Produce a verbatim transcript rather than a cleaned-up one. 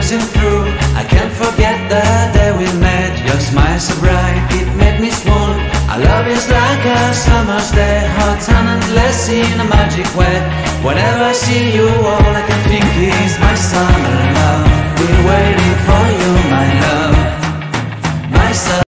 passing through. I can't forget the day we met. Your smile so bright, it made me swoon. Our love is like a summer's day, hot and endless in a magic way. Whenever I see you, all I can think is my summer love. We're waiting for you.